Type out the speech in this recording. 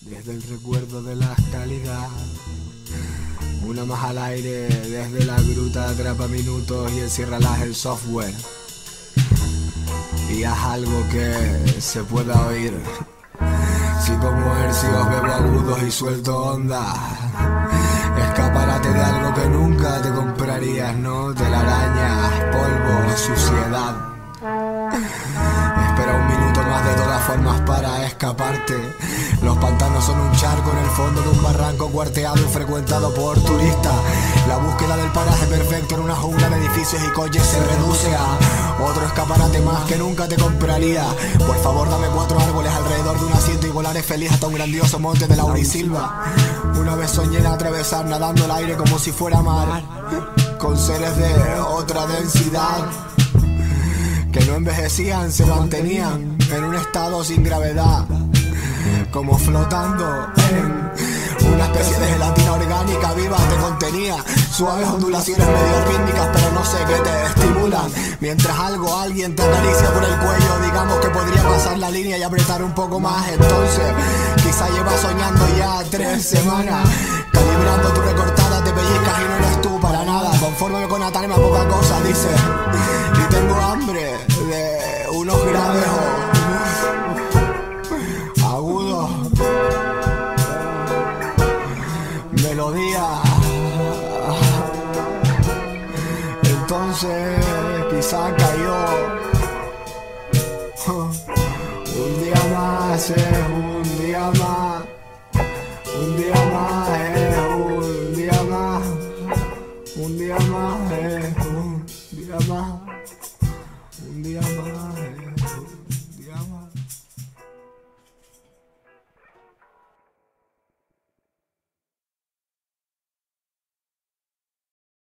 desde el recuerdo de la calidad. Una más al aire desde la gruta, atrapa minutos y enciérralas el software. Y haz algo que se pueda oír. Si como hercios bebo agudos y suelto ondas, escaparate de algo que nunca te comprarías, ¿no? Telarañas, polvo, suciedad. Espera un minuto más de todas formas para escaparte. Los pantanos son un charco en el fondo de un barranco cuarteado y frecuentado por turistas. La búsqueda del paraje perfecto en una jungla de edificios y coches se reduce a otro escaparate más que nunca te compraría. Por favor dame 4 árboles alrededor de un asiento y volaré feliz hasta un grandioso monte de laurisilva. Una vez soñé en atravesar nadando el aire como si fuera mar, con seres de otra densidad que no envejecían, se mantenían en un estado sin gravedad, como flotando en una especie de gelatina orgánica viva. Te contenía suaves ondulaciones medio rítmicas, pero no sé qué te estimulan. Mientras alguien te acaricia por el cuello, digamos que podría pasar la línea y apretar un poco más. Entonces quizá llevas soñando ya 3 semanas, calibrando tu recortada, te pellizcas y no eres tú para nada. Conforme con atarme a poca cosa, dice, y tengo hambre de unos graves agudos, melodía. Entonces quizá cayó un día más, un día más.